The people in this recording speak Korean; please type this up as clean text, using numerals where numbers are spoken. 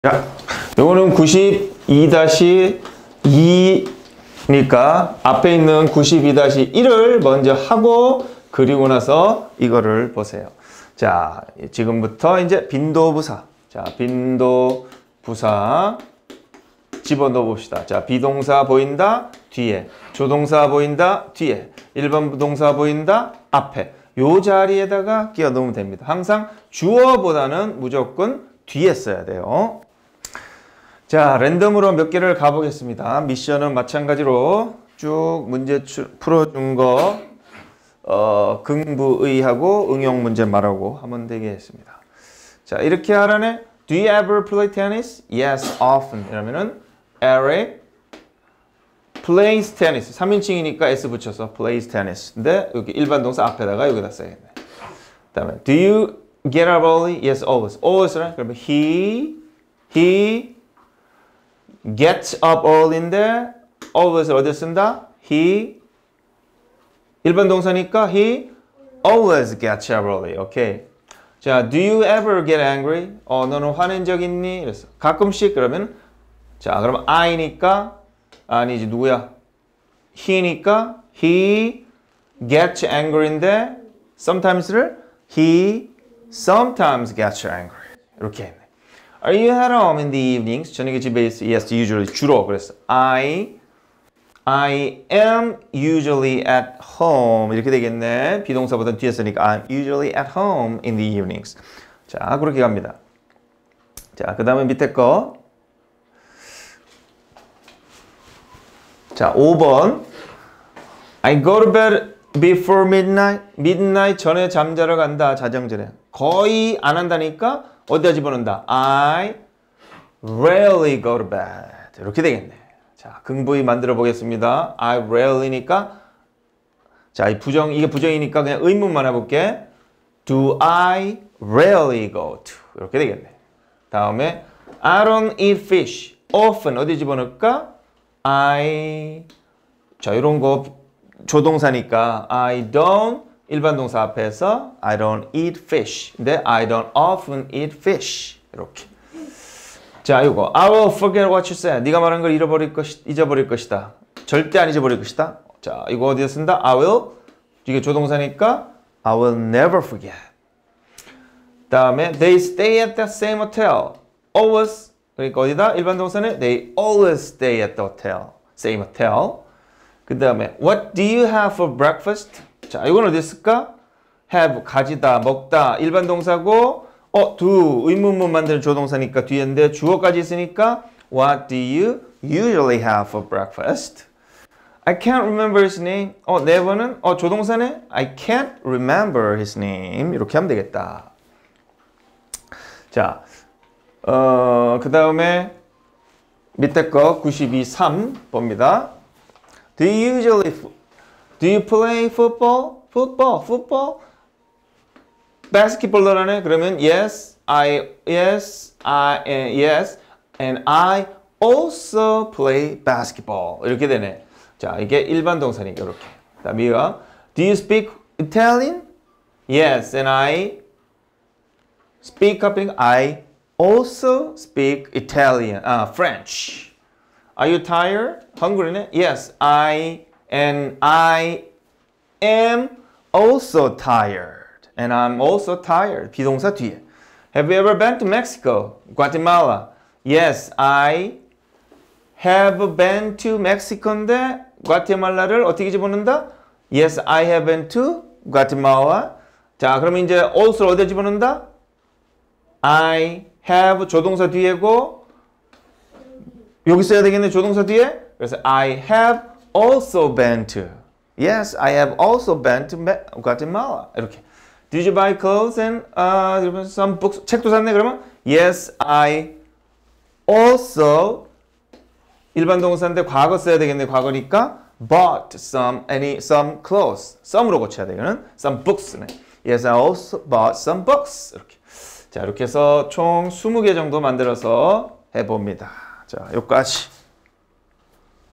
자, 요거는 92-2니까 앞에 있는 92-1을 먼저 하고 그리고 나서 이거를 보세요. 자, 지금부터 이제 빈도부사. 자, 빈도부사 집어넣어 봅시다. 자, 비동사 보인다 뒤에, 조동사 보인다 뒤에, 일반 부동사 보인다 앞에. 요 자리에다가 끼워 넣으면 됩니다. 항상 주어보다는 무조건 뒤에 써야 돼요. 자, 랜덤으로 몇 개를 가보겠습니다. 미션은 마찬가지로 쭉 문제 풀어준 거 긍부의하고 응용 문제 말하고 하면 되겠습니다. 자, 이렇게 하라네. Do you ever play tennis? Yes, often. 이러면은 Eric plays tennis. 3인칭이니까 S 붙여서 plays tennis. 근데 여기 일반 동사 앞에다가 여기다 써야겠네. 그 다음에 Do you get up early? Yes, always. Always래. 그러면 he gets up early인데 always 어디 쓴다? He 일반 동사니까 he always gets up early. 오케이. 자, do you ever get angry? 너는 화낸 적 있니? 이랬어. 가끔씩 그러면 자, 그러면 I니까 아니지 누구야? he니까 he gets angry인데 sometimes를 he sometimes gets angry. 이렇게 했네. Are you at home in the evenings? 저녁에 집에 있어. Yes, usually. 주로 그랬어. I am usually at home. 이렇게 되겠네. 비동사보다 뒤에 쓰니까 I'm usually at home in the evenings. 자, 그렇게 갑니다. 자, 그 다음에 밑에 거. 자, 5번. I go to bed before midnight. midnight 전에 잠자러 간다. 자정전에. 거의 안 한다니까 어디다 집어넣는다? I rarely go to bed. 이렇게 되겠네. 자, 긍부의 만들어 보겠습니다. I rarely니까 자, 이게 부정이니까 그냥 의문만 해볼게. Do I rarely go to? 이렇게 되겠네. 다음에 I don't eat fish. often 어디 집어넣을까? 자, 이런 거 조동사니까 I don't 일반 동사 앞에서 I don't eat fish. 근데 I don't often eat fish. 이렇게. 자, 이거 I will forget what you said. 네가 말한 걸 잊어버릴 것이다. 절대 안 잊어버릴 것이다. 자, 이거 어디에 쓴다? I will. 이게 조동사니까 I will never forget. 다음에 they stay at the same hotel. always. 그러니까 어디다? 일반 동사는 they always stay at the hotel. same hotel. 그 다음에 what do you have for breakfast? 자, 이건 어디 있을까? have, 가지다, 먹다, 일반 동사고 do, 의문문 만드는 조동사니까 뒤인데 주어까지 있으니까 what do you usually have for breakfast? I can't remember his name. never는 조동사네? I can't remember his name. 이렇게 하면 되겠다. 자, 그 다음에 밑에 거 92.3 봅니다. Do you play football? football? basketball러라네. 그러면 yes, and I also play basketball. 이렇게 되네. 자, 이게 일반 동사니까 이렇게. 다음이가 Do you speak Italian? Yes, and I speak up. I also speak Italian. French. Are you tired? hungry네? Yes, I am also tired. And I'm also tired. 비동사 뒤에. Have you ever been to Mexico? Guatemala? Yes, I have been to Mexico인데 과테말라를 어떻게 집어넣는다? Yes, I have been to Guatemala. 자, 그러면 이제 also를 어디에 집어넣는다? I have 조동사 뒤에고 여기 써야 되겠네. 조동사 뒤에. 그래서 I have also been to. Yes, I have also been to Guatemala. 이렇게. Did you buy clothes and some books? 책도 샀네. 그러면 Yes, I also 일반 동사인데 과거 써야 되겠네. 과거니까 bought some clothes. some으로 고쳐야 되겠는 some books네. Yes, I also bought some books. 이렇게. 자, 이렇게 해서 총 20개 정도 만들어서 해봅니다. 자, 여기까지.